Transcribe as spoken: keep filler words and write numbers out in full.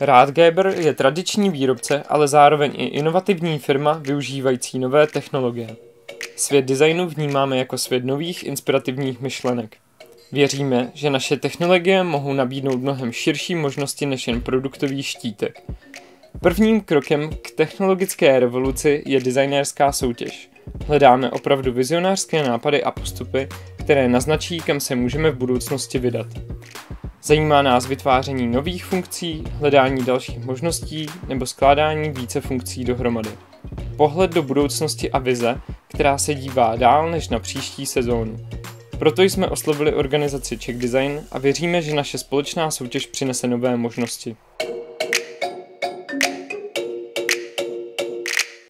Rathgeber je tradiční výrobce, ale zároveň i inovativní firma využívající nové technologie. Svět designu vnímáme jako svět nových inspirativních myšlenek. Věříme, že naše technologie mohou nabídnout mnohem širší možnosti než jen produktový štítek. Prvním krokem k technologické revoluci je designérská soutěž. Hledáme opravdu vizionářské nápady a postupy, které naznačí, kam se můžeme v budoucnosti vydat. Zajímá nás vytváření nových funkcí, hledání dalších možností nebo skládání více funkcí dohromady. Pohled do budoucnosti a vize, která se dívá dál než na příští sezónu. Proto jsme oslovili organizaci Czech Design a věříme, že naše společná soutěž přinese nové možnosti.